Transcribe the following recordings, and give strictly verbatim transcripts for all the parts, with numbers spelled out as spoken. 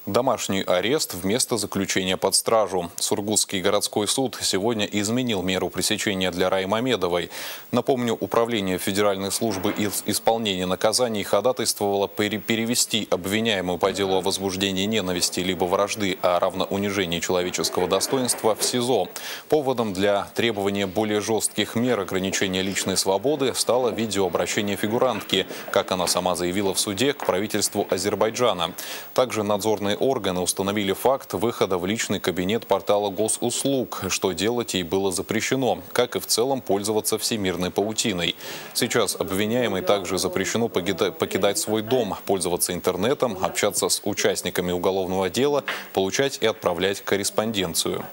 Домашний арест вместо заключения под стражу. Сургутский городской суд сегодня изменил меру пресечения для Раи Мамедовой. Напомню, Управление Федеральной службы исполнения наказаний ходатайствовало перевести обвиняемую по делу о возбуждении ненависти либо вражды, а равно унижении человеческого достоинства в СИЗО. Поводом для требования более жестких мер ограничения личной свободы стало видеообращение фигурантки, как она сама заявила в суде, к правительству Азербайджана. Также надзорные органы установили факт выхода в личный кабинет портала госуслуг, что делать ей было запрещено, как и в целом пользоваться всемирной паутиной. Сейчас обвиняемой также запрещено покидать свой дом, пользоваться интернетом, общаться с участниками уголовного дела, получать и отправлять корреспонденцию.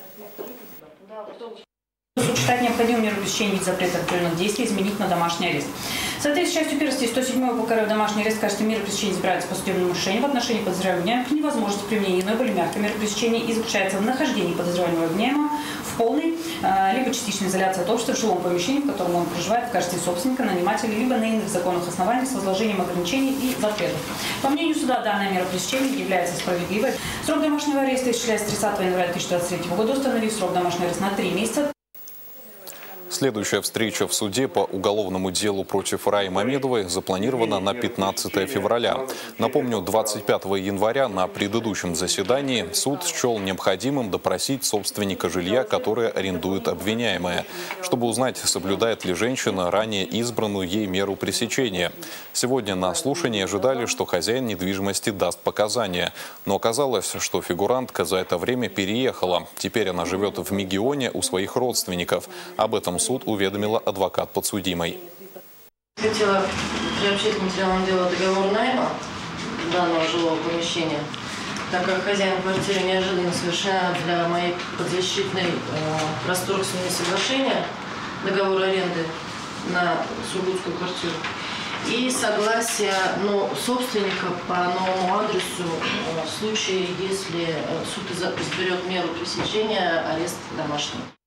Считать необходимым меру пресечения в виде запрета определенных действий изменить на домашний арест. В соответствии с частью первой статьи сто седьмой УК РФ домашний арест в качестве меры пресечения избирается по судебному решению в отношении подозреваемого к невозможности применения иной более мягкой меры пресечения и заключается в нахождении подозреваемого обвиняемого в полной э, либо частичной изоляции от общества в жилом помещении, в котором он проживает в качестве собственника, нанимателя, либо на иных законных основаниях с возложением ограничений и запретов. По мнению суда, данная мера пресечения является справедливой. Срок домашнего ареста исчисляется с тридцатого января две тысячи двадцать третьего года, установив срок домашнего ареста на три месяца. Следующая встреча в суде по уголовному делу против Раи Мамедовой запланирована на пятнадцатое февраля. Напомню, двадцать пятого января на предыдущем заседании суд счел необходимым допросить собственника жилья, которое арендует обвиняемая, чтобы узнать, соблюдает ли женщина ранее избранную ей меру пресечения. Сегодня на слушании ожидали, что хозяин недвижимости даст показания. Но оказалось, что фигурантка за это время переехала. Теперь она живет в Мегионе у своих родственников. Об этом суд уведомила адвокат подсудимой. Хотела приобщить к материалам дела договор найма данного жилого помещения, так как хозяин квартиры неожиданно совершает для моей подзащитной э, расторг с ними соглашения, договор аренды на сургутскую квартиру и согласие но собственника по новому адресу э, в случае, если суд изберет меру пресечения, арест домашний.